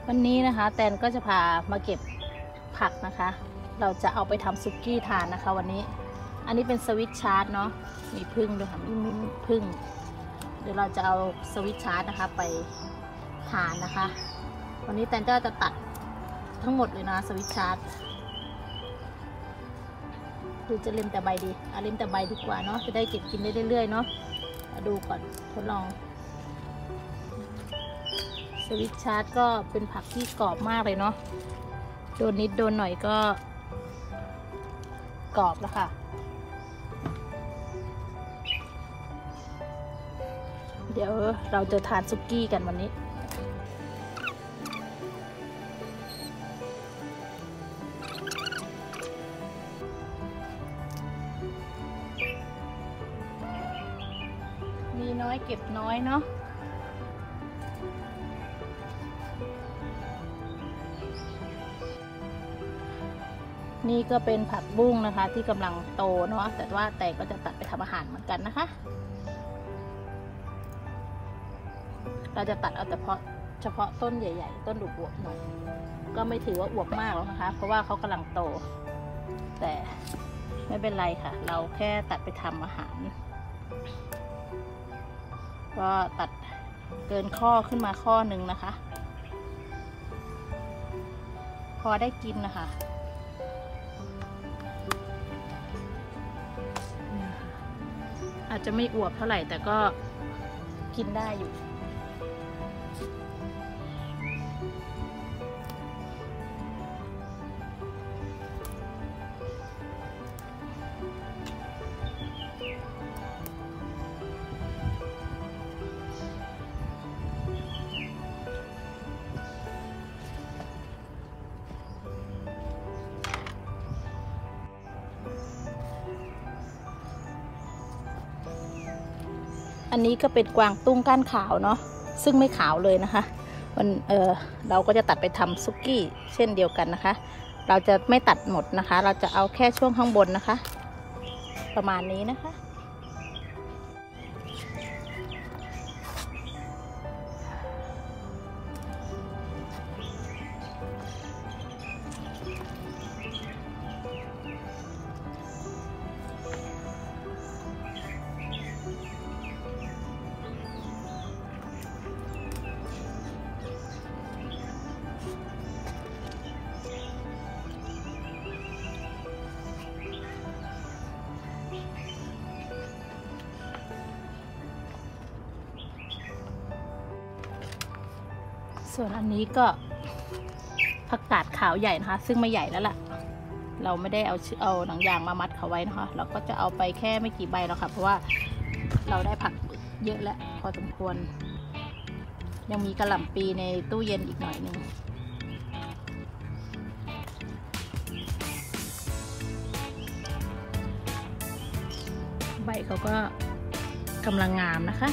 วันนี้นะคะแตนก็จะพามาเก็บผักนะคะเราจะเอาไปทำซุกี้ทานนะคะวันนี้อันนี้เป็นสวิตชาร์จเนาะมีผึ้งด้วยค่ะมีผึ้งเดี๋ยวเราจะเอาสวิตชาร์จนะคะไปทานนะคะวันนี้แตนก็จะตัดทั้งหมดเลยนะสวิตชาร์จหรือจะเล็มแต่ใบดีเล็มแต่ใบดีกว่าเนาะจะได้เก็บกินได้เรื่อยๆเนาะดูก่อนทดลองสวิตชาร์จก็เป็นผักที่กรอบมากเลยเนาะโดนนิดโดนหน่อยก็กรอบแล้วค่ะเดี๋ยวเราจะทานซุกี้กันวันนี้มีน้อยเก็บน้อยเนาะนี่ก็เป็นผักบุ้งนะคะที่กำลังโตเนาะแต่ว่าแต่ก็จะตัดไปทำอาหารเหมือนกันนะคะเราจะตัดเอาแต่เฉพาะต้นใหญ่ๆต้นอวบๆหน่อยก็ไม่ถือว่าอวบมากหรอกนะคะเพราะว่าเขากำลังโตแต่ไม่เป็นไรค่ะเราแค่ตัดไปทำอาหารก็ตัดเกินข้อขึ้นมาข้อหนึ่งนะคะพอได้กินนะคะอาจจะไม่อวบเท่าไหร่แต่ก็กินได้อยู่อันนี้ก็เป็นกวางตุ้งก้านขาวเนาะซึ่งไม่ขาวเลยนะคะเราก็จะตัดไปทำซุกี้เช่นเดียวกันนะคะเราจะไม่ตัดหมดนะคะเราจะเอาแค่ช่วงข้างบนนะคะประมาณนี้นะคะส่วนอันนี้ก็ผักกาดขาวใหญ่นะคะซึ่งไม่ใหญ่แล้วล่ะเราไม่ได้เอาหนังยางมามัดเขาไว้นะคะเราก็จะเอาไปแค่ไม่กี่ใบแล้วค่ะเพราะว่าเราได้ผักเยอะแล้วพอสมควรยังมีกระหล่ำปีในตู้เย็นอีกหน่อยหนึ่งใบเขาก็กำลังงามนะคะ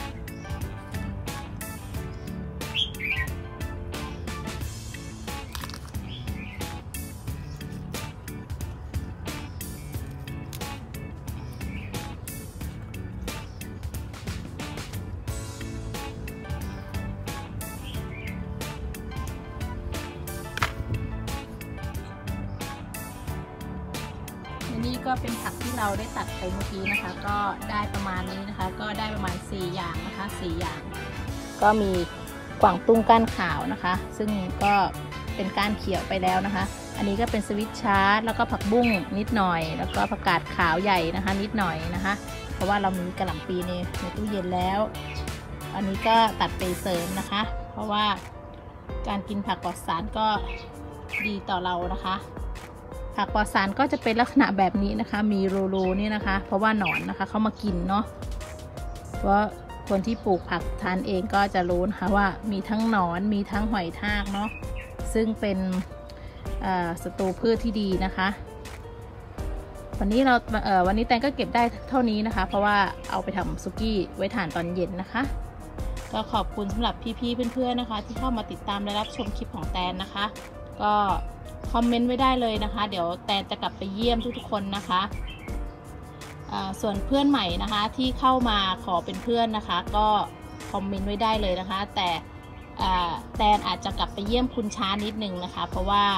นี่ก็เป็นผักที่เราได้ตัดไปเมื่อกี้นะคะก็ได้ประมาณนี้นะคะก็ได้ประมาณ4อย่างนะคะ4อย่างก็มีกวางตุ้งก้านขาวนะคะซึ่งก็เป็นก้านเขียวไปแล้วนะคะอันนี้ก็เป็นสวิตชาร์จแล้วก็ผักบุ้งนิดหน่อยแล้วก็ผักกาดขาวใหญ่นะคะนิดหน่อยนะคะเพราะว่าเรามีกระหล่ำปีในตู้เย็นแล้วอันนี้ก็ตัดไปเสริมนะคะเพราะว่าการกินผักปลอดสารก็ดีต่อเรานะคะผักปลอดสารก็จะเป็นลักษณะแบบนี้นะคะมีโรนี่นะคะเพราะว่าหนอนนะคะเขามากินเนาะเพราะคนที่ปลูกผักทานเองก็จะรู้นะคะว่ามีทั้งหนอนมีทั้งหอยทากเนาะซึ่งเป็นศัตรูพืชที่ดีนะคะวันนี้แตงก็เก็บได้เท่านี้นะคะเพราะว่าเอาไปทำซุกี้ไว้ทานตอนเย็นนะคะก็ขอบคุณสำหรับพี่ๆเพื่อนๆนะคะที่เข้ามาติดตามและรับชมคลิปของแตนนะคะก็คอมเมนต์ไว้ได้เลยนะคะเดี๋ยวแตนจะกลับไปเยี่ยมทุกๆคนนะคะส่วนเพื่อนใหม่นะคะที่เข้ามาขอเป็นเพื่อนนะคะก็คอมเมนต์ไว้ได้เลยนะคะแต่แตนอาจจะกลับไปเยี่ยมคุณช้านิดนึงนะคะเพราะว่า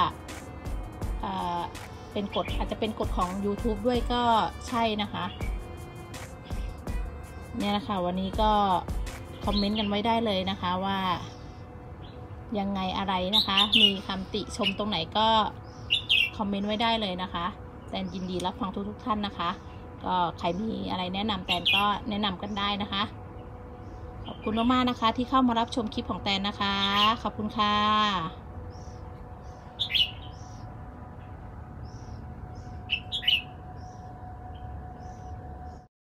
เป็นกฎอาจจะเป็นกฎของ YouTube ด้วยก็ใช่นะคะเนี่ยนะคะวันนี้ก็คอมเมนต์กันไว้ได้เลยนะคะว่ายังไงอะไรนะคะมีคำติชมตรงไหนก็คอมเมนต์ไว้ได้เลยนะคะแตนยินดีรับฟังทุกท่านนะคะก็ใครมีอะไรแนะนำแตนก็แนะนำกันได้นะคะขอบคุณมากๆนะคะที่เข้ามารับชมคลิปของแตนนะคะขอบคุณค่ะ